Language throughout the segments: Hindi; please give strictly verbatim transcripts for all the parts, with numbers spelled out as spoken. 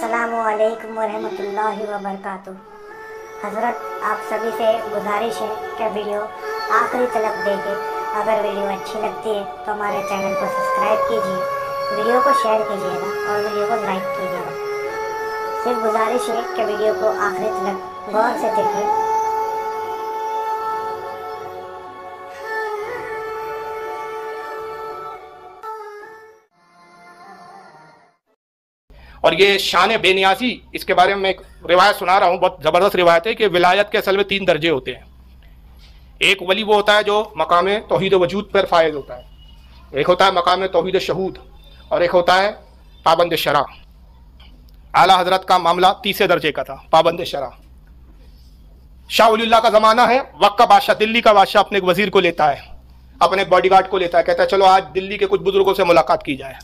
अस्सलामुअलैकुम वरहमतुल्लाहि वबरकातुह। हज़रत, आप सभी से गुजारिश है कि वीडियो आखिरी तक देखें। अगर वीडियो अच्छी लगती है तो हमारे चैनल को सब्सक्राइब कीजिए, वीडियो को शेयर कीजिएगा और वीडियो को लाइक कीजिएगा। सिर्फ गुजारिश है कि वीडियो को आखिरी तक गौर से देखें। और ये शान बेनियाजी, इसके बारे में मैं एक रिवायत सुना रहा हूँ, बहुत ज़बरदस्त रिवायत है कि विलायत के असल में तीन दर्जे होते हैं। एक वली वो होता है जो मकाम तौहीद वजूद पर फायज होता है, एक होता है मकाम तौहीद शहूद, और एक होता है पाबंद शरा। आला हजरत का मामला तीसरे दर्जे का था, पाबंद शरा। शाह वलीउल्लाह का ज़माना है, वक्त का बादशाह, दिल्ली का बादशाह अपने एक वजीर को लेता है, अपने बॉडीगार्ड को लेता है, कहता है चलो आज दिल्ली के कुछ बुजुर्गों से मुलाकात की जाए।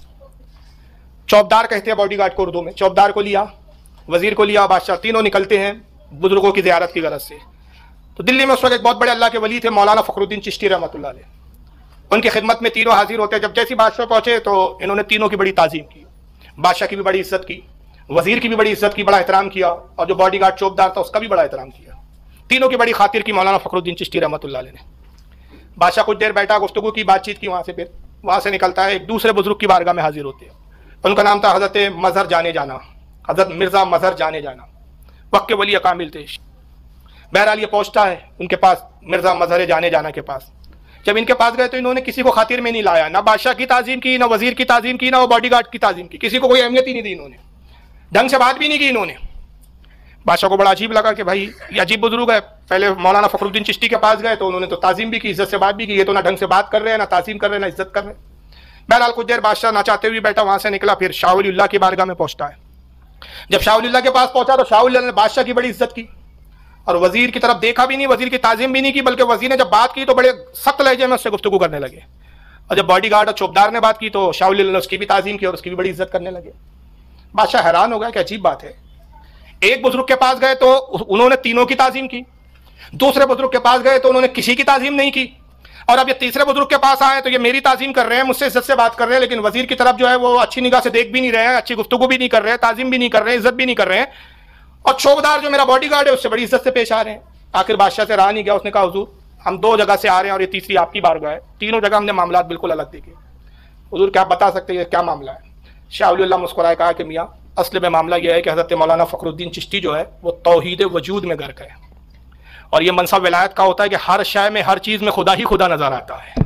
चौबदार कहते हैं बॉडीगार्ड को उर्दू में। चौबदार को लिया, वजीर को लिया, बादशाह, तीनों निकलते हैं बुजुर्गों की ज़ियारत की गरज से। तो दिल्ली में उस वक्त एक बहुत बड़े अल्लाह के वली थे, मौलाना फ़खरुद्दीन चिश्ती रहमतुल्लाह अलैह। उनकी खिदमत में तीनों हाजिर होते हैं। जब जैसे बादशाह पहुंचे तो इन्होंने तीनों की बड़ी ताज़ीम की, बादशाह की भी बड़ी इज्जत की, वजीर की भी बड़ी इज्जत की, बड़ा एहतराम किया, और जो बॉडीगार्ड चौबदार था उसका भी बड़ा एहतराम किया। तीनों की बड़ी खातिर की मौलाना फ़खरुद्दीन चिश्ती रहमतुल्लाह अलैह ने। बादशाह कुछ देर बैठा, गुफ्तगू की, बातचीत की, वहाँ से फिर वहाँ से निकलता है, एक दूसरे बुजुर्ग की बारगाह में हाजिर होते हैं। उनका नाम था हज़रत मजहर जाने जाना, हज़रत मिर्ज़ा मजहर जाने जाना, वक्त के वली कामिल थे। बहरहाल ये पहुंचता है उनके पास, मिर्ज़ा मजहर जाने जाना के पास। जब इनके पास गए तो इन्होंने किसी को खातिर में नहीं लाया, ना बादशाह की ताज़ीम की, ना वजीर की ताज़ीम की, ना वो बॉडीगार्ड की ताज़ीम की, किसी को कोई अहमियत ही नहीं दी इन्होंने, ढंग से बात भी नहीं की इन्होंने। बादशाह को बड़ा अजीब लगा कि भाई ये अजीब बुजुर्ग है। पहले मौलाना फ़खरुद्दीन चिश्ती के पास गए तो उन्होंने तो ताज़ीम भी की, इज्जत से बात भी की, ये तो ना ढंग से बात कर रहे हैं, ना ताज़ीम कर रहे हैं, ना इज्जत कर रहे हैं। बहरहाल कुछ देर बादशाह ना चाहते हुए बैठा, वहां से निकला, फिर शाह वलीउल्लाह की बारगाह में पहुंचता है। जब शाह वलीउल्लाह के पास पहुंचा तो शाह वलीउल्लाह ने बादशाह की बड़ी इज्जत की और वजीर की तरफ देखा भी नहीं, वजीर की ताज़ीम भी नहीं की, बल्कि वजीर ने जब बात की तो बड़े सख्त लहजे में उससे गुफ्तगू करने लगे। और जब बॉडीगार्ड और चौबदार ने बात की तो शाह वलीउल्लाह ने उसकी भी ताज़ीम की और उसकी भी बड़ी इज्जत करने लगे। बादशाह हैरान हो गया कि अजीब बात है, एक बुजुर्ग के पास गए तो उन्होंने तीनों की ताज़ीम की, दूसरे बुजुर्ग के पास गए तो उन्होंने किसी की ताज़ीम नहीं की, और अब ये तीसरे बुजुर्ग के पास आए तो ये मेरी ताज़ीम कर रहे हैं, मुझसे इज्जत से बात कर रहे हैं, लेकिन वजीर की तरफ जो है वो अच्छी निगाह से देख भी नहीं रहे हैं, अच्छी गुफ्तगू भी नहीं कर रहे हैं, ताज़ीम भी नहीं कर रहे हैं, इज्जत भी नहीं कर रहे हैं, और चौबदार जो मेरा बॉडीगार्ड है उससे बड़ी इज्जत से पेश आ रहे हैं। आखिर बादशाह से रहा नहीं गया, उसने कहा हुजूर हम दो जगह से आ रहे हैं और ये तीसरी आपकी बारगाह है, तीनों जगह हमने मामला बिल्कुल अलग देखे, हुजूर क्या आप बता सकते हैं क्या मामला है? शाह वलीउल्लाह मुस्कुराए कहा कि मियाँ असल में मामला यह है कि हज़रत मौलाना फ़खरुद्दीन चिश्ती जो है वो तौहीद वजूद में गर्क है, और ये मनसब विलायत का होता है कि हर शय में, हर चीज़ में खुदा ही खुदा नजर आता है।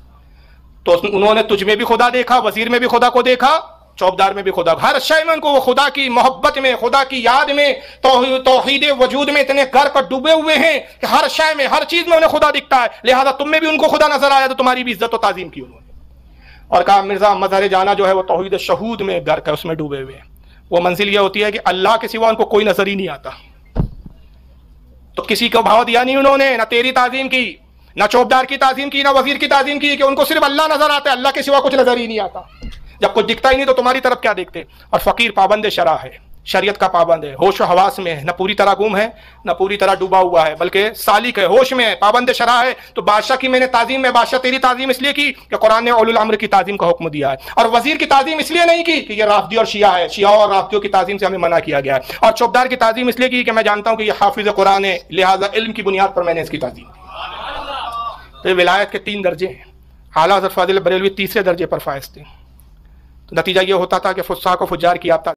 तो उन्होंने तुझ में भी खुदा देखा, वजीर में भी खुदा को देखा, चौबदार में भी खुदा, हर शय में उनको वो खुदा की मोहब्बत में, खुदा की याद में, तौहीद वजूद में इतने गर्क और डूबे हुए हैं कि हर शय में, हर चीज़ में उन्हें खुदा दिखता है। लिहाजा तुम में भी उनको खुदा नजर आया तो तुम्हारी भी इज्जत और ताज़ीम की उन्होंने। और कहा मिर्ज़ा मजहर जाना जो है वो तौहीद शहूद में गर्क है, उसमें डूबे हुए हैं। वो मंजिल यह होती है कि अल्लाह के सिवा उनको कोई नजर ही नहीं आता। तो किसी को भाव दिया नहीं उन्होंने, ना तेरी ताज़ीम की, ना चौबदार की ताज़ीम की, ना वजीर की ताज़ीम की, कि उनको सिर्फ अल्लाह नजर आता है, अल्लाह के सिवा कुछ नजर ही नहीं आता। जब कुछ दिखता ही नहीं तो तुम्हारी तरफ क्या देखते? और फकीर पाबंद शरा है, शरीयत का पाबंद है, होश और हवास में है, न पूरी तरह गुम है न पूरी तरह डूबा हुआ है, बल्कि सालिक है, होश में है, पाबंद शरा है। तो बादशाह की मैंने ताज़ीम में, बादशाह तेरी ताज़ीम इसलिए की कि कुरान ने उलुल अम्र की ताज़ीम का हुक्म दिया है, और वजीर की ताज़ीम इसलिए नहीं की कि ये राफदी और शिया है, शिया और राफदियों की ताज़ीम से हमें मना किया गया है, और चौबदार की ताज़ीम इसलिए की कि मैं जानता हूँ कि ये हाफिज कुरान है, लिहाजा इल्म की बुनियाद पर मैंने इसकी ताज़ीम की। तो विलायत के तीन दर्जे हैं, आला हज़रत फ़ाज़िल बरेलवी तीसरे दर्जे पर फायज थे। तो नतीजा ये होता था कि फुस्साक को फुज्जार की आप